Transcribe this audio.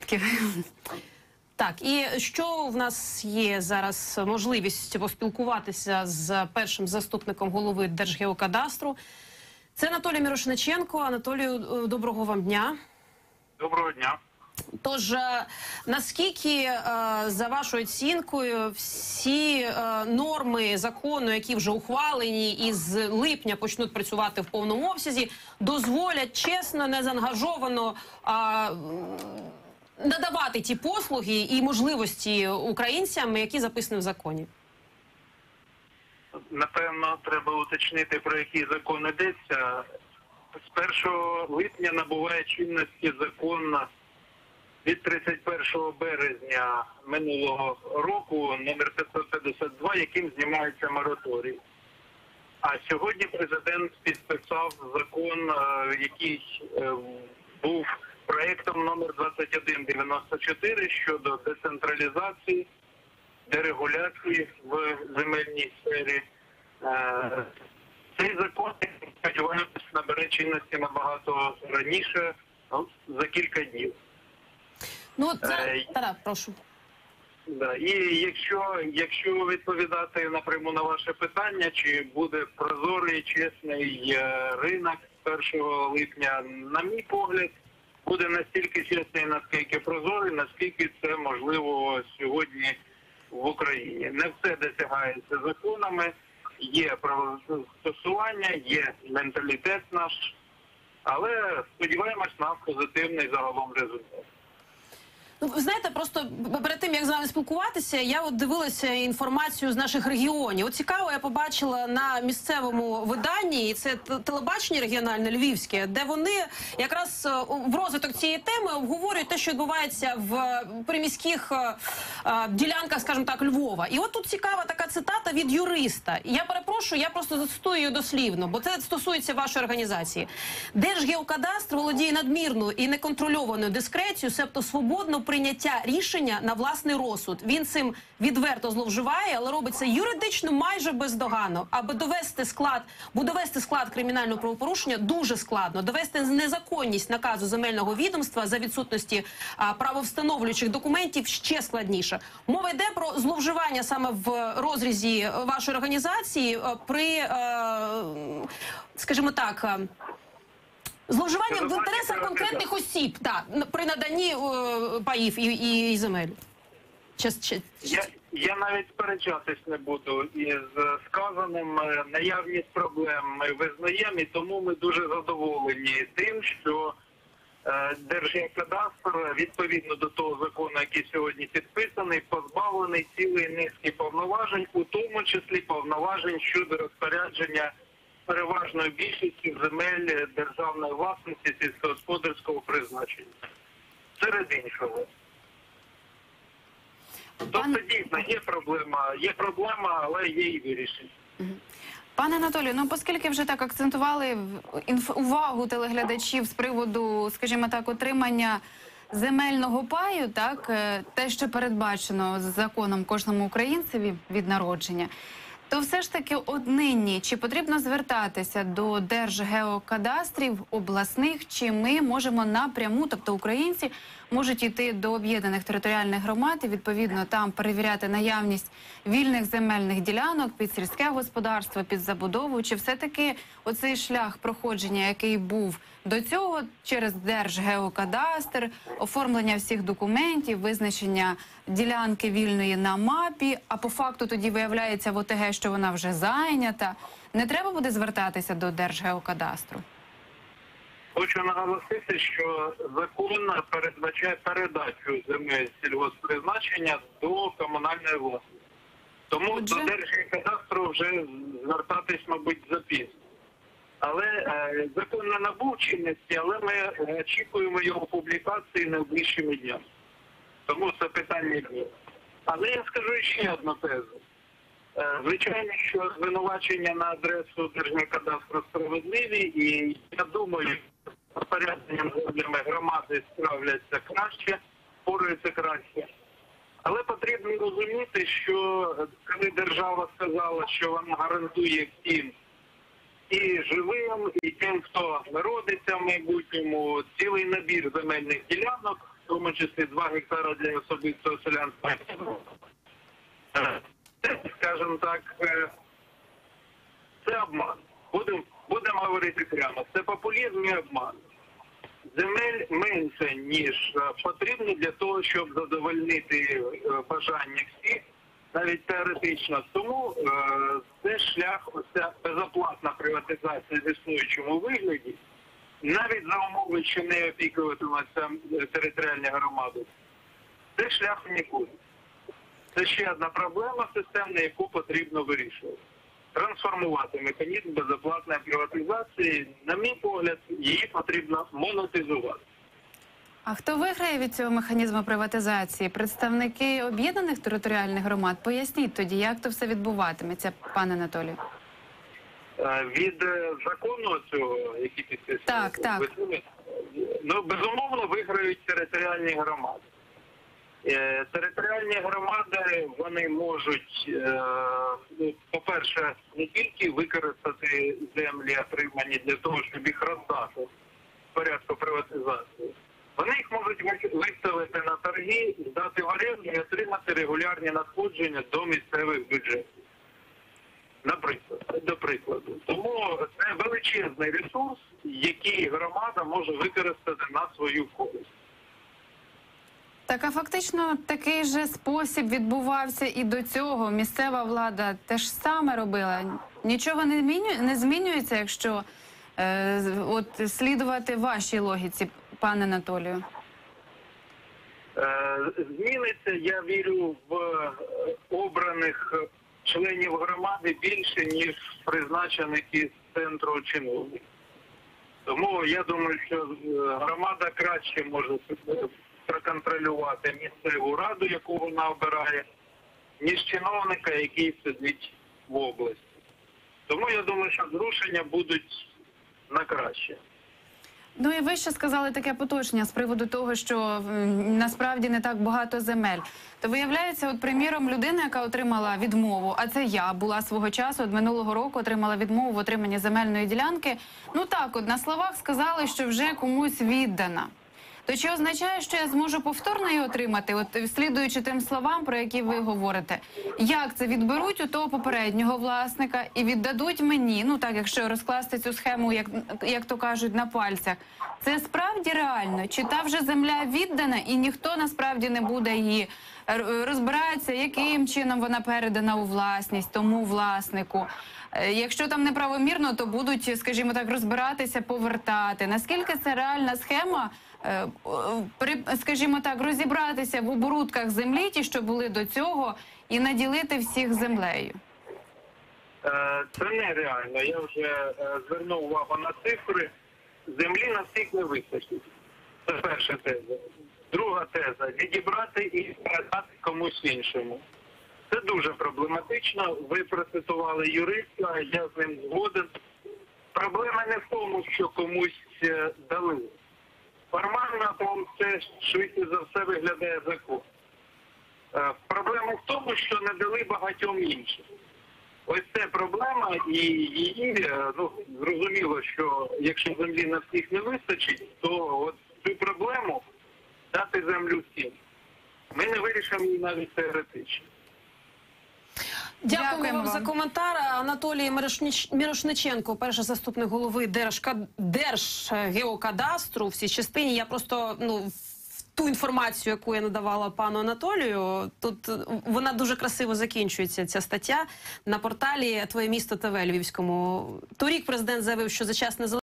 10%. Так, і що в нас є зараз можливість поспілкуватися з першим заступником голови Держгеокадастру. Це Анатолій Мірошниченко. Анатолію, доброго вам дня. Доброго дня. Тож, наскільки, за вашою оцінкою, всі норми закону, які вже ухвалені і з липня почнуть працювати в повному обсязі, дозволять чесно, незаангажовано надавати ті послуги і можливості українцям, які записані в законі? Напевно, треба уточнити, про який закон йдеться. З 1 липня набуває чинності закон від 31 березня минулого року, номер 552, яким знімається мораторій. А сьогодні президент підписав закон, який був проєктом номер 2194 щодо децентралізації, дерегуляції в земельній сфері. Цей закон, сподіваємось, набере чинності набагато раніше, за кілька днів. Ну, прошу. Да. І якщо відповідати напряму на ваше питання, чи буде прозорий, чесний ринок з 1 липня, на мій погляд, буде настільки чесний, наскільки прозорий, наскільки це можливо сьогодні в Україні. Не все досягається законами, є правостосування, є менталітет наш, але сподіваємось на позитивний загалом результат. Ну, ви знаєте, просто перед тим, як з вами спілкуватися, я от дивилася інформацію з наших регіонів. От цікаво, я побачила на місцевому виданні, і це телебачення регіональне львівське, де вони якраз в розвиток цієї теми обговорюють те, що відбувається в приміських ділянках, скажімо так, Львова. І от тут цікава така цитата від юриста. Я перепрошую, я просто зацитую її дослівно, бо це стосується вашої організації. Держгеокадастр володіє надмірною і неконтрольованою дискрецією, себто свободно прийняття рішення на власний розсуд. Він цим відверто зловживає, але робить це юридично майже бездоганно. Аби довести склад кримінального правопорушення дуже складно. Довести незаконність наказу земельного відомства за відсутності правовстановлюючих документів ще складніше. Мова йде про зловживання саме в розрізі вашої організації при, скажімо так, зловживанням в інтересах конкретних осіб, так, при наданні паїв і земель. Я навіть сперечатись не буду із сказаним. Наявність проблем ми визнаємо, і тому ми дуже задоволені тим, що Держгеокадастр, відповідно до того закону, який сьогодні підписаний, позбавлений цілої низки повноважень, у тому числі повноважень щодо розпорядження переважною більшістю земель державної власності сільськогосподарського призначення. Серед іншого. Тобто, дійсно, є проблема, але є і вирішення. Пане Анатолію, ну оскільки вже так акцентували увагу телеглядачів з приводу, скажімо так, отримання земельного паю, так, те, що передбачено законом кожному українцеві від народження, то все ж таки однині, чи потрібно звертатися до Держгеокадастрів обласних, чи ми можемо напряму, тобто українці можуть йти до об'єднаних територіальних громад і відповідно там перевіряти наявність вільних земельних ділянок під сільське господарство, під забудову, чи все-таки оцей шлях проходження, який був до цього через Держгеокадастр, оформлення всіх документів, визначення ділянки вільної на мапі, а по факту тоді виявляється в ОТГ, що вона вже зайнята. Не треба буде звертатися до Держгеокадастру? Хочу наголосити, що закон передбачає передачу земель сільгосппризначення до комунальної власності. Тому до Держгеокадастру вже звертатись, мабуть, запізно. Але закон не набув чинності, але ми очікуємо його публікації найближчими днями. Тому це питання є. Але я скажу ще одну тезу. Звичайно, що звинувачення на адресу Держгеокадастру справедливі, і я думаю, з розпорядженням землями громади справляться краще, впораються краще. Але потрібно розуміти, що коли держава сказала, що вона гарантує всім, і живим, і тим, хто народиться в майбутньому, цілий набір земельних ділянок, тому числі 2 гектара для особистого селянства. Це, скажімо так, це обман. Будемо говорити прямо. Це популізм і обман. Земель менше, ніж потрібно для того, щоб задовольнити бажання всіх, навіть теоретично. Тому це шлях, оця безоплатна приватизація в існуючому вигляді, навіть за умови, що не опікуватимуться територіальні громади, це шлях в нікуди. Це ще одна проблема системна, яку потрібно вирішувати. Трансформувати механізм безоплатної приватизації, на мій погляд, її потрібно монетизувати. А хто виграє від цього механізму приватизації? Представники об'єднаних територіальних громад? Поясніть тоді, як то все відбуватиметься, пане Анатолію? Від закону цього, який підписує? Так. Ну, безумовно, виграють територіальні громади. Територіальні громади, вони можуть, по-перше, не тільки використати землі, отримані для того, щоб їх роздати в порядку приватизації. Вони їх можуть виставити на торги, здати в оренду і отримати регулярні надходження до місцевих бюджетів. Наприклад, до прикладу. Тому це величезний ресурс, який громада може використати на свою користь. Так, а фактично такий же спосіб відбувався і до цього. Місцева влада те ж саме робила. Нічого не змінюється, якщо от слідувати вашій логіці, пане Анатолію? Зміниться, я вірю, в обраних членів громади більше, ніж призначених із центру чиновників. Тому я думаю, що громада краще може проконтролювати місцеву раду, яку вона обирає, ніж чиновника, який сидить в області. Тому я думаю, що зрушення будуть на краще. Ну і ви ще сказали таке поточення з приводу того, що насправді не так багато земель. То виявляється, от, приміром, людина, яка отримала відмову, а це я була свого часу, от минулого року отримала відмову в отриманні земельної ділянки. Ну так, от на словах сказали, що вже комусь віддана. То чи означає, що я зможу повторно її отримати, от слідуючи тим словам, про які ви говорите? Як це відберуть у того попереднього власника і віддадуть мені, ну так, якщо розкласти цю схему, як то кажуть, на пальцях? Це справді реально? Чи та вже земля віддана і ніхто насправді не буде її розбиратися, яким чином вона передана у власність тому власнику? Якщо там неправомірно, то будуть, скажімо так, розбиратися, повертати. Наскільки це реальна схема? Скажімо так, розібратися в оборудках землі, ті, що були до цього, і наділити всіх землею? Це нереально. Я вже звернув увагу на цифри. Землі на всіх не вистачить. Це перша теза. Друга теза – відібрати і передати комусь іншому. Це дуже проблематично. Ви процитували юриста, я з ним згоден. Проблема не в тому, що комусь дали. Формально там це швидше за все виглядає закон. Проблема в тому, що не дали багатьом іншим. Ось це проблема, і її, зрозуміло, що якщо землі на всіх не вистачить, то от цю проблему дати землю всім. Ми не вирішимо її навіть теоретично. Дякуємо вам за коментар. Анатолій Мірошниченко, перший заступник голови Держгеокадастру в цій частині. Я просто, ту інформацію, яку я надавала пану Анатолію, тут вона дуже красиво закінчується, ця стаття, на порталі «Твоє місто ТВ» львівському. Торік президент заявив, що за час незалежності